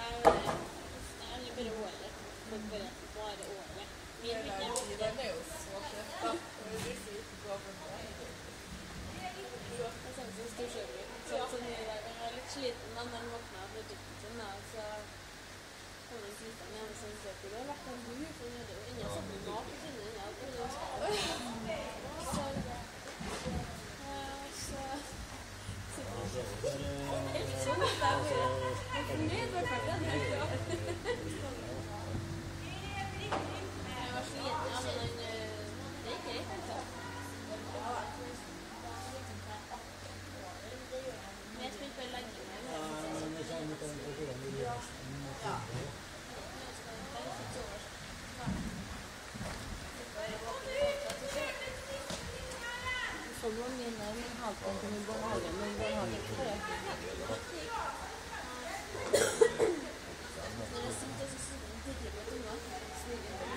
bare året. Folk bare året. Den er jo så fett da. Det er liksom ikke gå for det. Jeg synes det er storskjøpelig. Så jeg var litt sliten da når jeg våknet fra dykken sin da, så kom den siste med en sånn søker. Det har vært en bur, for det er jo ingen satt med mat på sinne inn, alt er jo skade. Så helt sånn at jeg var fornøyd med hverdagen helt bra. Jeg var sliten, ja, men det er ikke greit, altså. Men jeg spiller på å legge meg. Ja. Så går min halvtid i barnehagen, men barnehagen ikke det. Når jeg sitter, så sitter jeg på tunga.